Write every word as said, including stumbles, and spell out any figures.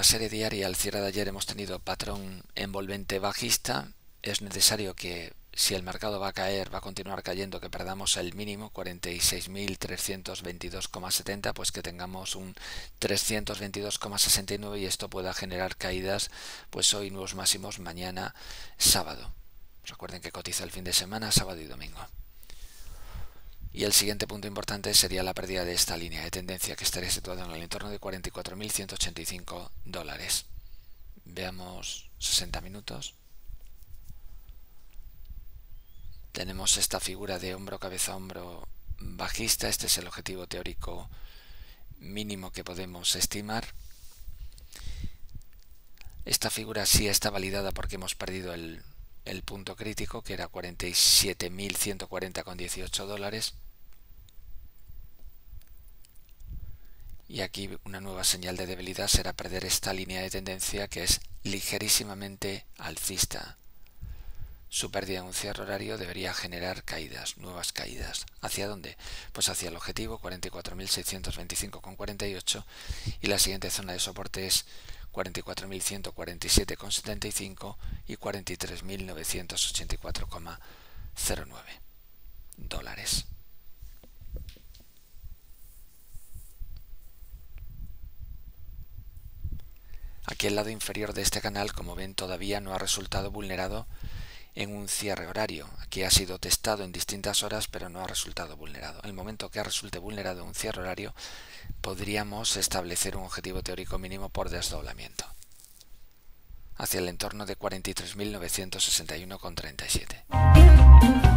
serie diaria, al cierre de ayer hemos tenido patrón envolvente bajista. Es necesario que, si el mercado va a caer, va a continuar cayendo, que perdamos el mínimo cuarenta y seis mil trescientos veintidós coma setenta, pues que tengamos un trescientos veintidós coma sesenta y nueve y esto pueda generar caídas, pues hoy nuevos máximos, mañana sábado. Recuerden que cotiza el fin de semana, sábado y domingo. Y el siguiente punto importante sería la pérdida de esta línea de tendencia, que estaría situada en el entorno de cuarenta y cuatro mil ciento ochenta y cinco dólares. Veamos sesenta minutos. Tenemos esta figura de hombro, cabeza, hombro bajista. Este es el objetivo teórico mínimo que podemos estimar. Esta figura sí está validada porque hemos perdido el, el punto crítico, que era cuarenta y siete mil ciento cuarenta coma dieciocho dólares. Y aquí una nueva señal de debilidad será perder esta línea de tendencia, que es ligerísimamente alcista. Su pérdida en un cierre horario debería generar caídas, nuevas caídas. ¿Hacia dónde? Pues hacia el objetivo cuarenta y cuatro mil seiscientos veinticinco coma cuarenta y ocho y la siguiente zona de soporte es cuarenta y cuatro mil ciento cuarenta y siete coma setenta y cinco y cuarenta y tres mil novecientos ochenta y cuatro coma cero nueve dólares. Aquí el lado inferior de este canal, como ven, todavía no ha resultado vulnerado en un cierre horario. Aquí ha sido testado en distintas horas, pero no ha resultado vulnerado. En el momento que resulte vulnerado en un cierre horario, podríamos establecer un objetivo teórico mínimo por desdoblamiento hacia el entorno de cuarenta y tres mil novecientos sesenta y uno coma treinta y siete.